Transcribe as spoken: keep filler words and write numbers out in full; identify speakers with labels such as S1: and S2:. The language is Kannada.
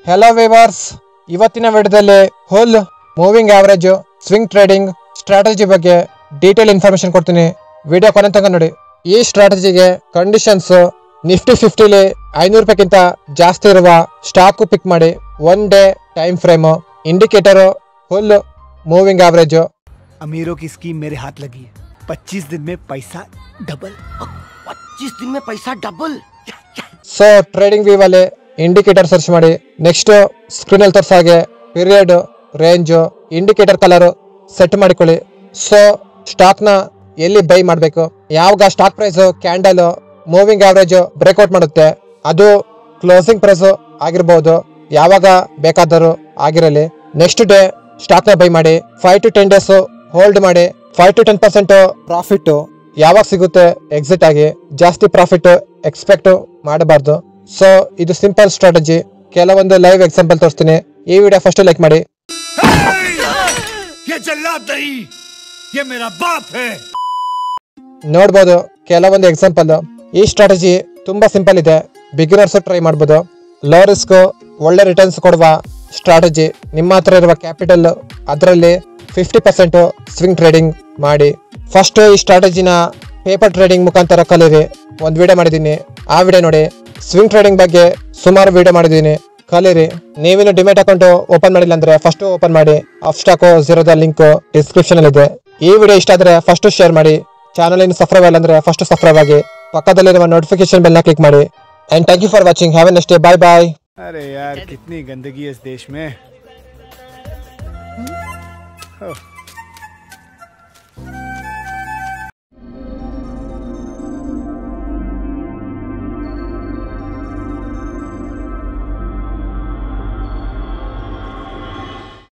S1: हेलो वीवर्स ಇವತ್ತಿನ ವಿಡಿಯೋದಲ್ಲಿ full moving average swing trading strategy ಬಗ್ಗೆ ಡೀಟೇಲ್ ಇನ್ಫಾರ್ಮೇಷನ್ ಕೊಡ್ತೀನಿ ವಿಡಿಯೋ ಕೊನೆ ತನಕ ನೋಡಿ ಈ ಸ್ಟ್ರಾಟಜಿಗೆ ಕಂಡೀಷನ್ಸ್ ನಿಫ್ಟಿ ಫಿಫ್ಟಿ ಲಿ ಐನೂರು ರೂಪಾಯಿಗಿಂತ ಜಾಸ್ತಿ ಇರುವ ಸ್ಟಾಕ್ ಪಿಕ್ ಮಾಡಿ one day time frame indicator full moving average
S2: अमीरों की स्कीम मेरे हाथ लगी है पच्चीस दिन में पैसा डबल
S3: पच्चीस दिन में पैसा डबल
S1: सो ट्रेडिंग व्यू वाले इंडिकेटर सर्च ಮಾಡಿ ನೆಕ್ಸ್ಟ್ ಸ್ಕ್ರೀನ್ ಅಲ್ಲಿ ತೋರಿಸೋ ಹಾಗೆ period range indicator colour set ಮಾಡಿಕೊಳ್ಳಿ ಸೋ ಸ್ಟಾಕ್ ನ ಎಲ್ಲಿ ಬೈ ಮಾಡಬೇಕು ಯಾವಾಗ stock price candle moving average breakout ಮಾಡುತ್ತೆ ಅದು ಕ್ಲೋಸಿಂಗ್ ಪ್ರೈಸ್ ಆಗಿರಬಹುದು ಯಾವಾಗ ಬೇಕಾದರೂ ಆಗಿರಲಿ ನೆಕ್ಸ್ಟ್ ಡೇ ಸ್ಟಾಕ್ ನ ಬೈ ಮಾಡಿ five to ten days hold ಮಾಡಿ five to ten percent profit ಯಾವಾಗ ಸಿಗುತ್ತೆ ಎಕ್ಸಿಟ್ ಆಗಿ ಜಾಸ್ತಿ ಪ್ರಾಫಿಟ್ ಎಕ್ಸ್ಪೆಕ್ಟ್ ಮಾಡಬಾರ್ದು सो ಇದು ಸಿಂಪಲ್ ಸ್ಟ್ರಾಟಜಿ ಕೆಲವೊಂದು ಲೈವ್ ಎಕ್ಸಾಂಪಲ್ ತೋರಿಸ್ತೀನಿ ಈ ವಿಡಿಯೋ ಫಸ್ಟ್ ಲೈಕ್ ಮಾಡಿ
S2: ये जल्लाद नहीं ये मेरा बाप है
S1: ನೋಡಬಹುದು ಕೆಲವೊಂದು ಎಕ್ಸಾಂಪಲ್ ಈ ಸ್ಟ್ರಾಟಜಿ ತುಂಬಾ ಸಿಂಪಲ್ ಇದೆ ಬಿಗಿನರ್ಸ್ ಟ್ರೈ ಮಾಡಬಹುದು ಲೋ ರಿಸ್ಕ್ ಒಳ್ಳೆ ರಿಟರ್ನ್ಸ್ ಕೊಡುವ ಸ್ಟ್ರಾಟಜಿ ನಿಮ್ಮ ಹತ್ರ ಇರುವ ಕ್ಯಾಪಿಟಲ್ ಅದರಲ್ಲಿ ಫಿಫ್ಟಿ ಪರ್ಸೆಂಟ್ ಸ್ವಿಂಗ್ ಟ್ರೇಡಿಂಗ್ ಮಾಡಿ ಫಸ್ಟ್ ಈ ಸ್ಟ್ರಾಟಜಿನ ಪೇಪರ್ ಟ್ರೇಡಿಂಗ್ ಮುಖಾಂತರ ಕಲಿಯಿರಿ ಒಂದು ವಿಡಿಯೋ ಮಾಡಿದ್ದೀನಿ ಆ ವಿಡಿಯೋ ನೋಡಿ ಸ್ವಿಂಗ್ ಟ್ರೇಡಿಂಗ್ ಬಗ್ಗೆ ಸುಮಾರು ವಿಡಿಯೋ ಮಾಡಿದ್ದೀನಿ ಕಲಿಯಿರಿ ನೀವೇನು ಡಿಮ್ಯಾಟ್ ಅಕೌಂಟ್ ಓಪನ್ ಮಾಡಿಲ್ಲ ಅಂದ್ರೆ ಫಸ್ಟ್ ಓಪನ್ ಮಾಡಿ ಅಪ್ಸ್ಟಾಕ್ ಝೀರೋದ ಲಿಂಕ್ ಡಿಸ್ಕ್ರಿಪ್ಷನ್ ಅಲ್ಲಿ ಇದೆ ಈ ವಿಡಿಯೋ ಇಷ್ಟ ಆದ್ರೆ ಫಸ್ಟ್ ಶೇರ್ ಮಾಡಿ ಚಾನಲ್ ಇನ್ನು ಸಬ್ಸ್ಕ್ರೈಬ್ ಆಗಿಲ್ಲ ಅಂದ್ರೆ ಫಸ್ಟ್ ಸಬ್ಸ್ಕ್ರೈಬ್ ಆಗಿ ಪಕ್ಕದಲ್ಲಿರುವ ನೋಟಿಫಿಕೇಶನ್ ಬೆಲ್ ನ ಕ್ಲಿಕ್ ಮಾಡಿ and thank you for watching have a nice day bye bye
S2: अरे यार कितनी गंदगी है इस देश में।